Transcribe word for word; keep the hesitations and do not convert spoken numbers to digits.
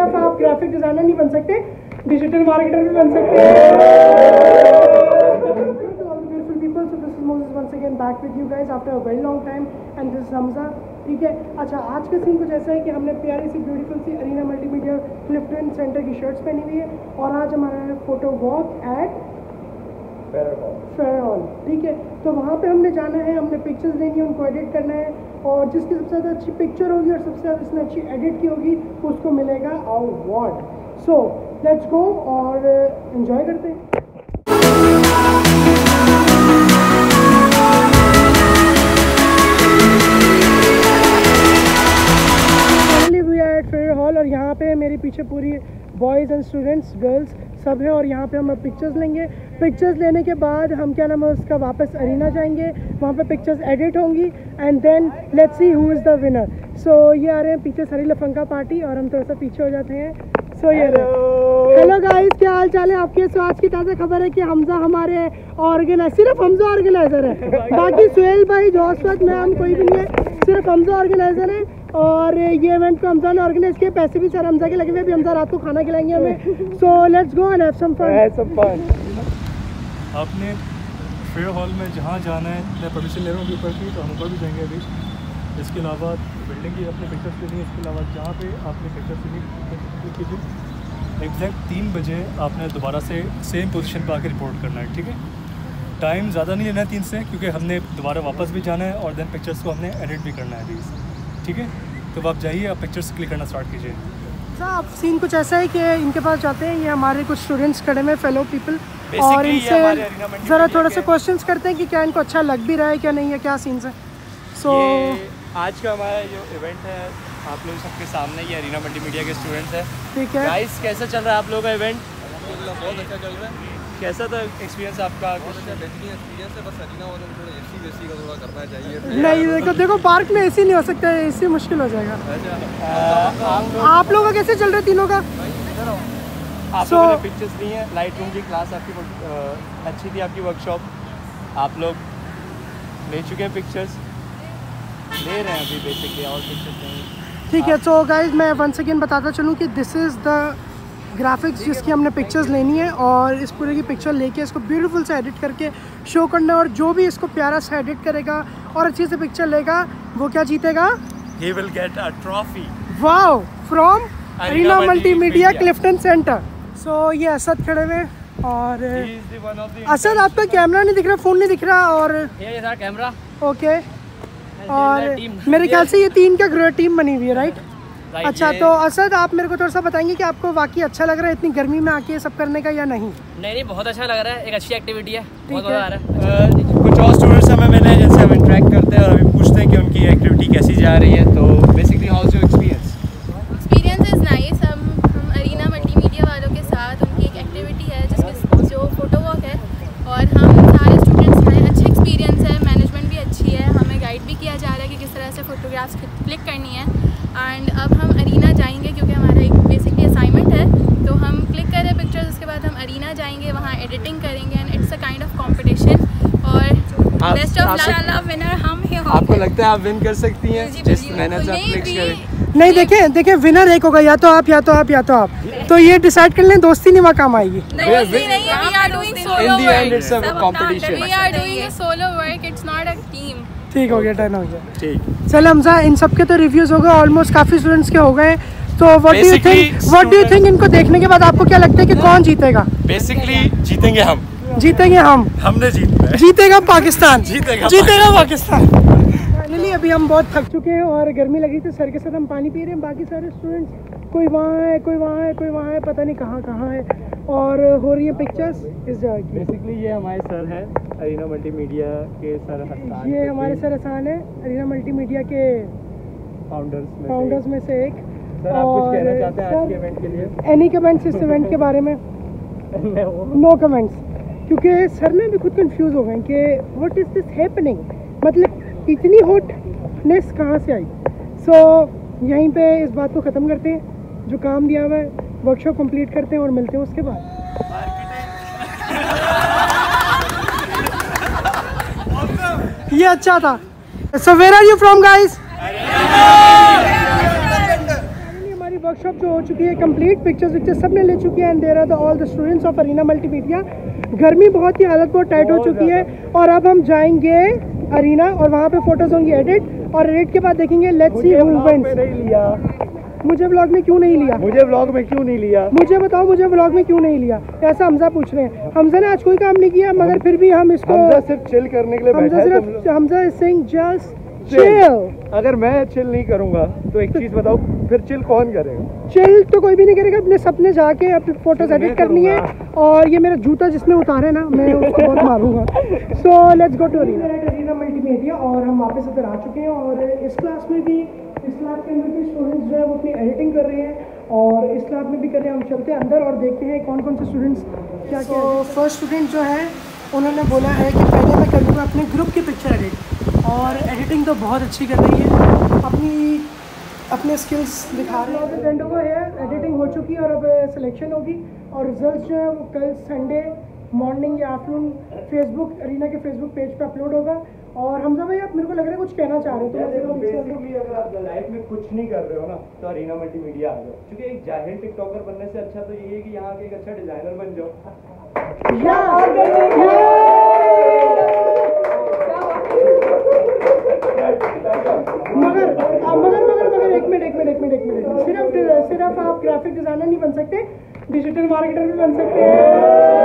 सिर्फ आप graphic designer नहीं बन सकते, डिजिटल मार्केटर भी बन सकते हैं। Beautiful people, so this is Moses once again back with you guys after a very long time and this is Hamza. ठीक है, अच्छा आज का सीन कुछ ऐसा है कि हमने प्यारी सी ब्यूटीफुल सी अरीना मल्टीमीडिया क्लिफ्टन सेंटर की शर्ट्स पहनी हुई है और आज हमारा है photo walk at Frere Hall. ठीक है, तो वहाँ पे हमने जाना है, हमने पिक्चर्स लेनी है, उनको एडिट करना है और जिसकी सबसे ज़्यादा अच्छी पिक्चर होगी और सबसे ज़्यादा जिसने अच्छी एडिट की होगी उसको मिलेगा अवार्ड। सो लेट्स गो और एंजॉय करते हैं। फेयर हॉल और यहाँ पे मेरे पीछे पूरी बॉयज़ एंड स्टूडेंट्स गर्ल्स सब हैं और यहाँ पे हम पिक्चर्स लेंगे। पिक्चर्स लेने के बाद हम क्या नाम है उसका वापस अरीना जाएंगे, वहाँ पे पिक्चर्स एडिट होंगी and then let's see who is the winner. So ये आ रहे हैं पीछे सारी लफंगा पार्टी और हम थोड़ा सा पीछे हो जाते हैं। सो ये हेलो गाइस, क्या हाल चाल है आपके? सो आज की ताज़ा खबर है कि हमजा हमारे ऑर्गेनाइजर, सिर्फ हमजा ऑर्गेनाइजर है, बाकी सुहेल भाई जोसवत मैम कोई भी नहीं है, सिर्फ हमजा ऑर्गेनाइजर है। और ये इवेंट को हमजा ने ऑर्गेनाइज किया, पैसे भी सर हमजा के लगे हुए, भी हमजा रात को खाना खिलाएंगे हमें। So let's go and have some fun. Have some fun. आपने फेयर हॉल में जहाँ जाना है, मैं परमिशन ले रहा हूँ ऊपर की, तो हम ऊपर भी जाएंगे अभी। इसके अलावा बिल्डिंग की अपने पिक्चर्स लेनी है, इसके अलावा जहाँ पे आपने पिक्चर्स लेनी कीजिए एग्जैक्ट तीन बजे आपने दोबारा से सेम पोजीशन पर आके रिपोर्ट करना है। ठीक है, टाइम ज़्यादा नहीं लेना है तीन से, क्योंकि हमने दोबारा वापस भी जाना है और देन पिक्चर्स को हमने एडिट भी करना है प्लीज़। ठीक है, तो आप जाइए, आप पिक्चर्स क्लिक करना स्टार्ट कीजिए। साहब सीन कुछ ऐसा है कि इनके पास जाते हैं, ये हमारे कुछ स्टूडेंट्स खड़े में फेलो पीपल, और इनसे ज़रा थोड़ा सा क्वेश्चंस करते हैं कि क्या इनको अच्छा लग भी रहा है क्या नहीं है, क्या सीन्स है। सो आज का हमारा जो इवेंट है आप लोग सबके सामने, ये अरीना मल्टीमीडिया के स्टूडेंट्स हैं। ठीक है गाइस, कैसा चल रहा है आप लोगों का इवेंट? बहुत अच्छा चल रहा है। कैसा था एक्सपीरियंस आपका? बहुत अच्छा बेहतरीन एक्सपीरियंस है, बस अरीना वालों को थोड़ा एसी वेसी का थोड़ा करना चाहिए। नहीं देखो देखो पार्क में एसी नहीं हो सकता है, एसी मुश्किल हो जाएगा। अच्छा, आप लोगों का कैसे चल रहा है तीनों का? आप लोगों ने पिक्चर्स ली हैं, लाइट रूम की क्लास आपकी अच्छी थी, आपकी वर्कशॉप, आप लोग ले चुके हैं पिक्चर्स, ले रहे हैं अभी बेसिकली और पिक्चर्स नहीं। ठीक है, तो गाइज मैं वंस अगेन बताता चलूँ कि दिस इज़ द ग्राफिक्स जिसकी हमने पिक्चर्स लेनी है और इस पूरे की पिक्चर लेके इसको ब्यूटीफुल से एडिट करके शो करना है और जो भी इसको प्यारा से एडिट करेगा और अच्छी से पिक्चर लेगा वो क्या जीतेगा? He will get a trophy. Wow, from Arena Multimedia Clifton Centre. So ये असद खड़े हुए और असद आपका कैमरा नहीं दिख रहा, फ़ोन नहीं दिख रहा और ये सारा कैमरा ओके। और मेरे ख्याल से ये तीन का टीम बनी हुई है, राइट? अच्छा, तो असद आप मेरे को थोड़ा सा बताएंगे कि आपको वाकई अच्छा लग रहा है इतनी गर्मी में आके सब करने का या नहीं? नहीं नहीं बहुत अच्छा लग रहा है, एक अच्छी एक्टिविटी है, बहुत है। मज़ा आ रहा है। कुछ और स्टूडेंट्स हमें मिले हैं जिनसे हम इंटरेक्ट करते हैं और अभी पूछते हैं कि उनकी एक्टिविटी कैसी जा रही है। तो basically how is your experience? Experience is nice. हम हम अरीना मल्टीमीडिया वालों के साथ उनकी एक एक्टिविटी है जिसकी जो फोटो वॉक है और हम सारे स्टूडेंट्स हैं, अच्छी एक्सपीरियंस है, मैनेजमेंट भी अच्छी है, हमें गाइड भी किया जा रहा है कि किस तरह से फ़ोटोग्राफ्स क्लिक करनी है। एंड अब हम अरीना जाएंगे क्योंकि हमारा एक बेसिकली असाइनमेंट है, तो हम क्लिक कर रहे हैं पिक्चर्स, उसके बाद हम अरीना जाएंगे, वहाँ एडिटिंग करेंगे and it's a kind of competition और बेस्ट ऑफ लक विनर हम ही होंगे। आपको लगता है आप विन कर सकती हैं जिस मेहनत से आप क्लिक करें? नहीं, देखें देखें विनर एक होगा, या तो आप या तो आप या तो आप, तो ये डिसाइड कर लें, दोस्ती नहीं वहाँ काम आएगी। नहीं, दोस्ती नहीं है, we are doing solo in the end work, it's a competition. We are doing solo work, it's not a team. ठीक हो गया, डन हो गया। ठीक, चल हमजा, इन सब के तो रिव्यूज हो गए, ऑलमोस्ट काफी स्टूडेंट्स के हो गए, तो what do you think what do you think इनको देखने के बाद आपको क्या लगता है कि कौन जीतेगा? बेसिकली जीतेंगे हम, जीतेंगे हम, हमने जीतना है। जीतेगा पाकिस्तान, जीतेगा जीतेगा पाकिस्तान। फाइनली अभी हम बहुत थक चुके हैं और गर्मी लगी थी, सर के साथ हम पानी पी रहे हैं, बाकी सारे स्टूडेंट्स कोई वहाँ है कोई वहाँ है कोई वहाँ है, पता नहीं कहाँ कहाँ है, और हो रही है पिक्चर्स इस जगह की। बेसिकली ये हमारे सर हैं अरीना मल्टीमीडिया के सर हसन, ये हमारे सर हसन है अरीना मल्टीमीडिया के फाउंडर्स में फाउंडर्स में से एक। सर आप कुछ कहना चाहते हैं आज के इवेंट के लिए? एनी कमेंट्स इस इवेंट के बारे में? नो कमेंट्स, क्योंकि सर ने भी खुद कंफ्यूज हो गए कि व्हाट इज़ दिस हैपनिंग, मतलब इतनी हॉटनेस कहाँ से आई। सो so, यहीं पे इस बात को ख़त्म करते हैं, जो काम दिया हुआ है वर्कशॉप कंप्लीट करते हैं और मिलते हैं उसके बाद। ये अच्छा था। So where are you from guys? Workshop जो हो चुकी है कंप्लीट, पिक्चर्स विक्चर्स सब ने ले चुकी है and there are the all the students of Arena Multimedia. गर्मी बहुत ही हालत बहुत टाइट हो चुकी है और अब हम जाएंगे अरीना और वहाँ पे फोटोज होंगी एडिट और एडिट के बाद देखेंगे लेट्स सी हू विंस। नहीं लिया मुझे व्लॉग में क्यों नहीं लिया? मुझे व्लॉग में क्यों नहीं लिया? मुझे बताओ मुझे व्लॉग में क्यों नहीं लिया? ऐसा हमजा पूछ रहे हैं। हमजा ने आज कोई काम नहीं किया मगर फिर भी हम इसको हमजा सिर्फ चिल करने के लिए बैठा हमजा है। सिर्फ Hamza is saying just chill. अगर मैं चिल नहीं करूंगा तो एक चीज बताओ, फिर चिल कौन करेगा? चिल तो कोई भी नहीं करेगा। अपने सपने जाके अपनी फोटोज एडिट करनी है और ये मेरा जूता जिसने उतारे ना मैं उसको बहुत मारूंगा। So let's go to Arena Multimedia और हम वापस इधर आ चुके हैं और इस क्लास में भी इस क्लास के अंदर भी स्टूडेंट्स जो है वो अपनी एडिटिंग कर रहे हैं और इस क्लास में भी कर रहे हैं। हम चलते हैं अंदर और देखते हैं कौन कौन से स्टूडेंट्स क्या क्या। फर्स्ट स्टूडेंट जो है उन्होंने बोला है कि पहले मैं करूँगा अपने ग्रुप की पिक्चर एडिट और एडिटिंग तो बहुत अच्छी कर रही है, अपनी अपने स्किल्स दिखा रहे हैं। घंटों को है एडिटिंग हो चुकी है और अब सिलेक्शन होगी और रिजल्ट जो है वो कल संडे मॉर्निंग या आफ्टरनून फेसबुक अरीना के फेसबुक पेज पे अपलोड होगा। और हमजा भाई आप मेरे को लग रहा है कुछ कहना चाह रहे थे। तो बेसिकली अगर आप लाइफ में कुछ नहीं कर रहे हो ना तो अरीना मल्टीमीडिया आ जाओ, क्योंकि एक जाहिर टिकटॉकर बनने से अच्छा तो यही है कि यहाँ के एक अच्छा डिजाइनर बन जाओ। मगर मगर मगर मगर एक मिनट एक मिनट एक मिनट एक मिनट सिर्फ सिर्फ आप ग्राफिक डिजाइनर नहीं बन सकते, डिजिटल मार्केटर भी बन सकते हैं।